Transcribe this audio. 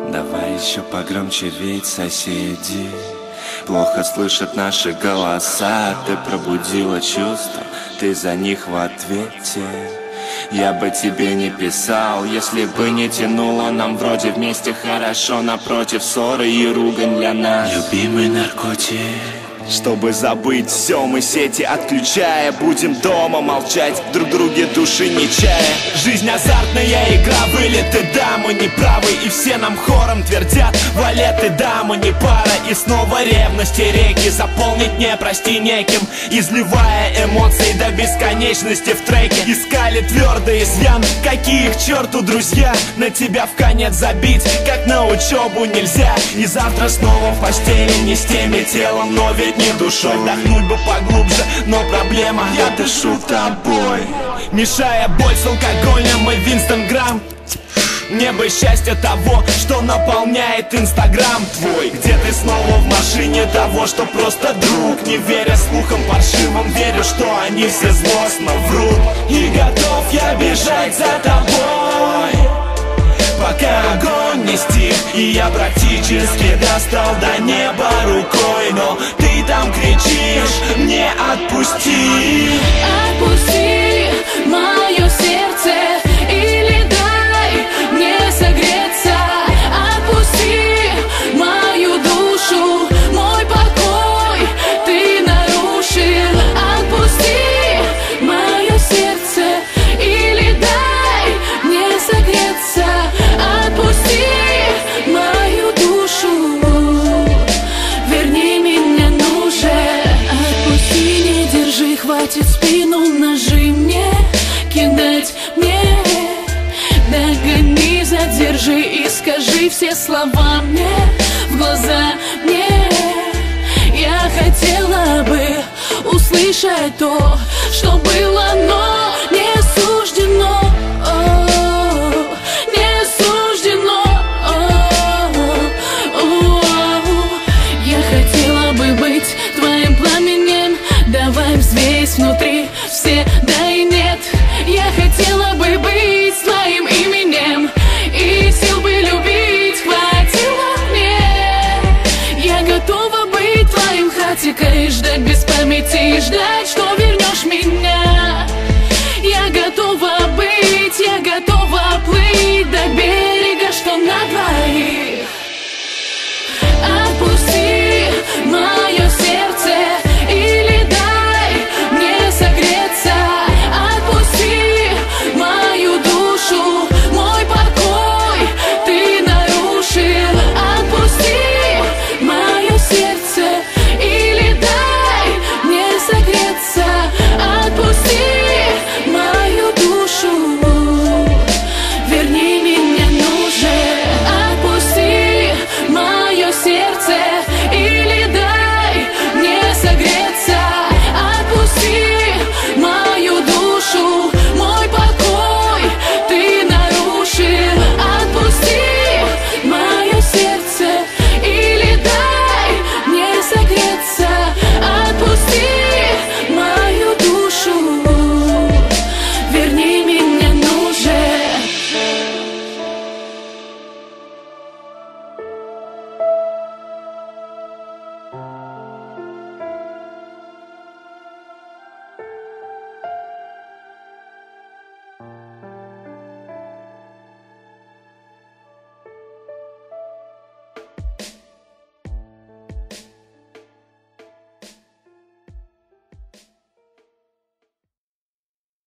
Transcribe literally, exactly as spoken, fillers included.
Давай еще погромче, ведь соседи плохо слышат наши голоса. Ты пробудила чувства, ты за них в ответе. Я бы тебе не писал, если бы не тянуло нам вроде вместе хорошо. Напротив ссоры и ругань для нас. Любимый наркотик. Чтобы забыть все, мы сети отключая, будем дома молчать, друг друге души не чая. Жизнь азартная игра, вылеты, да, мы не правы. И все нам хором твердят, валеты, да, мы не пара. И снова ревности реки заполнить не прости неким, изливая эмоции до бесконечности в треке. Искали твердые изъян, какие к черту друзья. На тебя в конец забить, как на учебу нельзя. И завтра снова в постели, не с теми телом, но ведь не душой. Вдохнуть бы поглубже, но проблема, я дышу тобой. Мешая боль с алкоголем и Винстон Грамм. Мне бы счастье того, что наполняет инстаграм твой. Где ты снова в машине того, что просто друг. Не веря слухам паршивым, верю, что они все злостно врут. И готов я бежать за тобой, пока огонь не стих. И я практически достал до неба рукой, но ты там кричишь, не отпусти. Отпусти мое сердце или дай мне согреться. Отпусти мою душу, мой покой ты нарушил. Отпусти мое сердце или дай мне согреться. Отпусти мою душу, верни меня, ну же. Отпусти, не держи, хватит спину ножи мне кидать мне. Догони, задержи и скажи все слова мне в глаза мне. Я хотела бы услышать то, что было, но не суждено. Давай взвесь внутри все да и нет. Я хотела бы быть твоим именем, и сил бы любить хватило мне. Я готова быть твоим хатикой, ждать без памяти и ждать, что